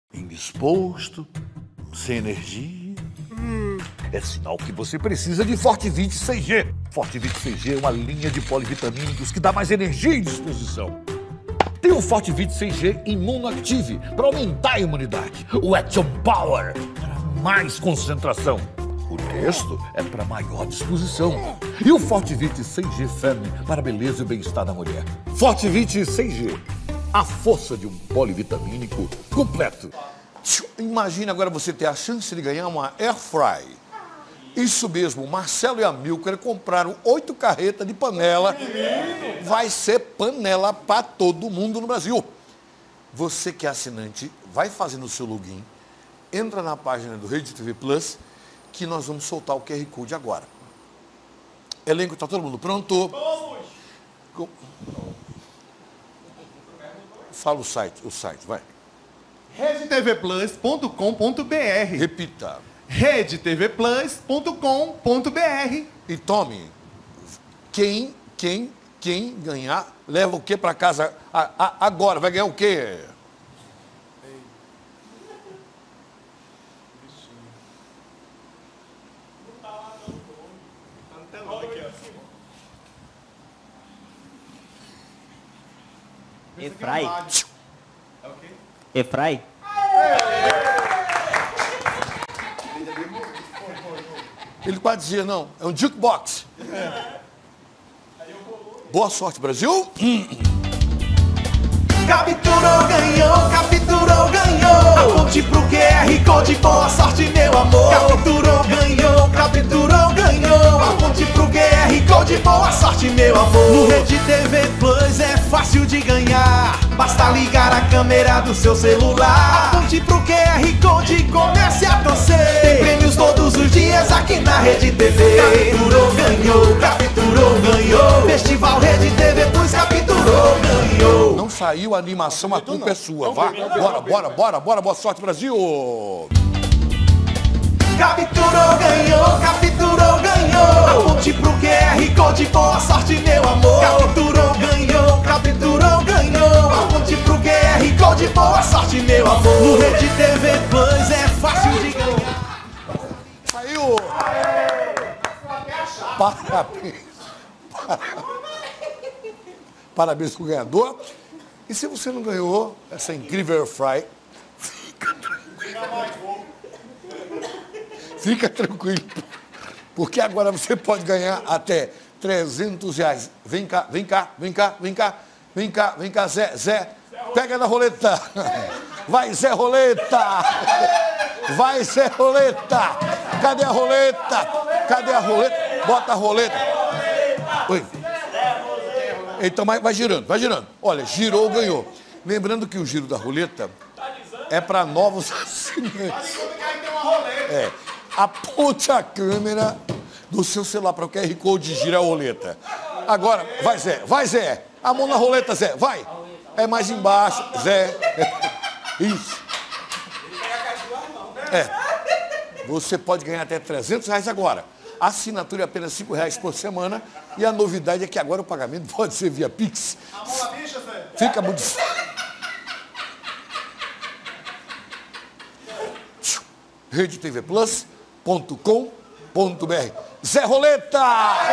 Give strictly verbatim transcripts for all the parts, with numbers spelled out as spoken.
Indisposto, sem energia. Hum, é sinal que você precisa de Fortivite seis G. Fortivite seis G é uma linha de polivitamínicos que dá mais energia e disposição. Tem o Fortivite seis G Imunoactive para aumentar a imunidade. O Action Power para mais concentração. O texto é para maior disposição. E o Fortivite seis G Family para a beleza e o bem-estar da mulher. Fortivite seis G. A força de um polivitamínico completo. Imagine agora você ter a chance de ganhar uma Air Fry. Isso mesmo, o Marcelo e a Milker compraram oito carretas de panela. Vai ser panela para todo mundo no Brasil. Você que é assinante, vai fazendo o seu login, entra na página do Rede T V Plus, que nós vamos soltar o Q R Code agora. Elenco, tá todo mundo pronto? Vamos! Fala o site, o site, vai. rede t v plus ponto com ponto b r. Repita. rede t v plus ponto com ponto b r. E tome, quem, quem, quem ganhar, leva o que para casa a, a, agora? Vai ganhar o quê? Efrai? Efrai? Ele quase dizia, não, é um jukebox. Boa sorte, Brasil. Capturou, ganhou, capturou, ganhou. Aponte pro Q R Code, boa sorte, meu amor. Capturou, ganhou, capturou, ganhou. Aponte pro Q R Code, boa sorte, meu amor. No Rede T V Plus é fácil de ganhar. Basta ligar a câmera do seu celular. Aponte pro Q R Code e comece a torcer. Tem prêmios todos os dias aqui na Rede T V. Capturou, ganhou, capturou, ganhou. Festival Rede T V Plus, capturou, ganhou. Não saiu a animação, a culpa é sua. Vá, bora, bora, bora, bora. Boa sorte, Brasil. Capturou, ganhou, capturou, ganhou. Aponte pro Q R Code, boa sorte, meu amor. Capturou, ganhou, capturou, ganhou. Aponte pro Q R Code, boa sorte, meu amor. No Rede T V Plus é fácil de ganhar. Saiu. Parabéns. Parabéns pro ganhador. E se você não ganhou essa incrível Air Fry, fica tranquilo. Fica tranquilo. Porque agora você pode ganhar até trezentos reais. Vem cá, vem cá, vem cá, vem cá, vem cá, vem cá, Zé, Zé. Pega na roleta. Vai, Zé Roleta. Vai, Zé Roleta. Cadê a roleta? Cadê a roleta? Bota a roleta. Oi. Então vai girando, vai girando. Olha, girou, ganhou. Lembrando que o giro da roleta é para novos assinantes. É. Aponte a câmera do seu celular para o Q R Code e gira a roleta. Agora, vai, Zé, vai, Zé. A mão na roleta, Zé, vai. É mais embaixo, Zé. Isso. É. Você pode ganhar até trezentos reais agora. A assinatura é apenas cinco reais por semana. E a novidade é que agora o pagamento pode ser via Pix. Fica muito fácil. rede t v plus ponto com ponto b r. Zé Roleta!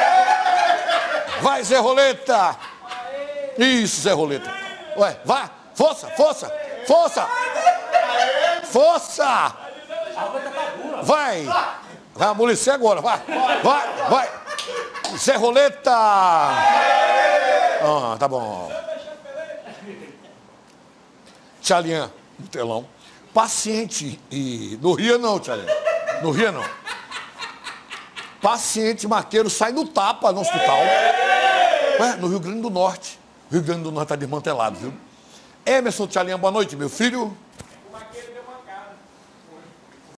Vai, Zé Roleta! Isso, Zé Roleta. Ué, vai! Força, força, força! Força! Vai! Vai amolecer agora, vai! Vai, vai! Zé Roleta! Ah, tá bom. Tchalian, no telão. Paciente, e no Rio não, Tchalian. No Rio não. Paciente maqueiro sai no tapa no hospital. Ué, no Rio Grande do Norte. O Rio Grande do Norte está desmantelado, viu? Emerson Tchalian, boa noite, meu filho.